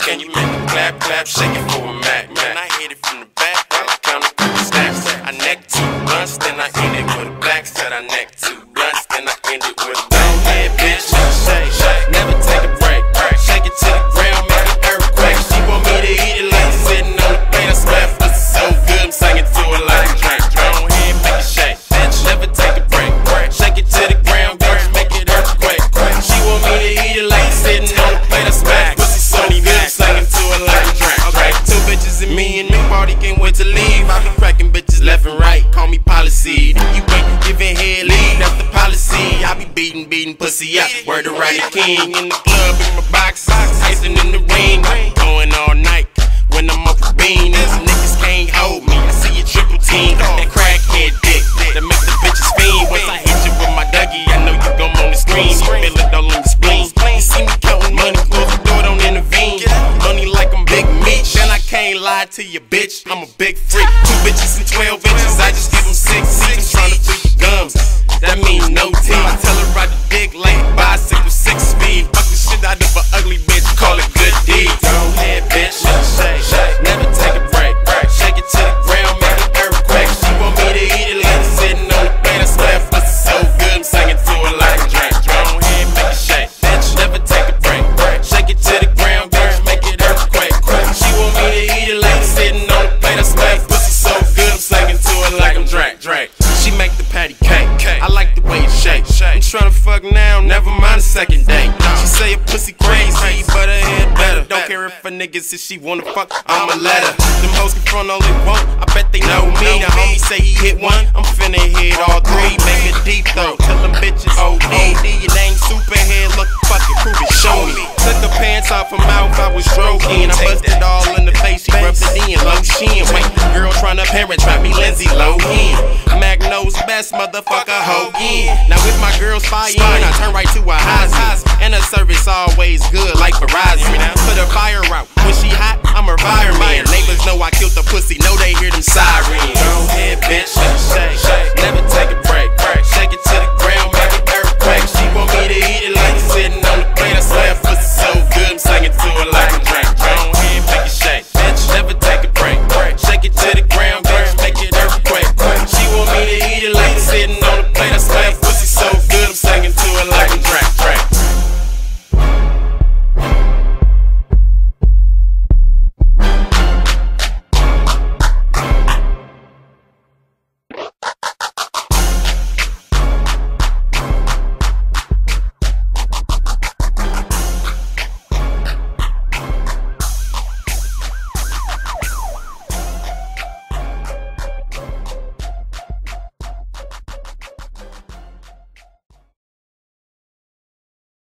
Can you make it clap, clap, shake it for a Mac? Man, I hit it from the back, I count a couple stacks. I neck 2 blunts, then I end it with a black. Said I neck 2 blunts, then I end it with a black. Yeah, bitch, shake, shake, never take a break. Shake it to the ground, make an earthquake. She want me to eat it like sitting on the plate. I swear pussy so good, I'm singing to her like a drink. Go ahead, make it shake, bitch, never take a break. Shake it to the ground, bitch, make it earthquake. She want me to eat it like sitting on the plate. I swear pussy so good, I'm singing to her like a drink. Okay, 2 bitches and me and the party can't wait to leave. I be cracking bitches left and right, call me policy. You ain't giving head lead, that's the policy. I be beating pussy up, word to Rodney King. In the club, in my box, Tyson in the ring. Going all night, when I'm off the bean. These niggas can't hold me, I see you triple team. That crackhead dick, that make the bitches fiend. Once I hit you with my Dougie, I know you gon' on the screen. You feel it all in the spleen. You see me counting money, close the door, don't intervene. Money like I'm Big Meech, and I can't lie to you, bitch, I'm a big freak. 2 bitches and 12 inches, I just give them 6 seats. I'm tryna fill your gums, that means no teeth. I tell her ride the dick like bicycle 6 speed. Fuck the shit out of an ugly bitch, call it good deed. Go ahead, bitch, shake, shake, never take a break. Shake it to the ground, make an earthquake. She want me to eat it like sitting on the plate. I swear pussy so good, I'm singing to her like a drink. Go ahead, make it shake, bitch, never take a break. Shake it to the ground, bitch, make it earthquake. She want me to eat it like sitting on the plate. I swear pussy so good, I'm singing to her like I'm Drake. She make the patty cake, I like the way it shake. I'm tryna fuck now, never mind the second date. She say a pussy crazy, but her head better. Don't care if a nigga says she wanna fuck, I'ma let her. Them hoes can front all they want, I bet they know me. The homie say he hit 1, I'm finna hit all 3. Make it deep though, tell them bitches OD. Your name Superhead, look fucking prove it, show me. Took her pants off her mouth, I was stroking. I busted all in the face, he rubbed it in, low shin. Wait, girl tryna parent trap me, Lindsay Lohan. Mac knows best, motherfucker, Hogan. Now if my girl's fire, I turn right to a Hazy. And her service always good like Verizon. Put her fire out, when she hot, I'm her fireman. Neighbors know I killed the pussy, know they hear them sirens. Go ahead, bitch, shake, shake,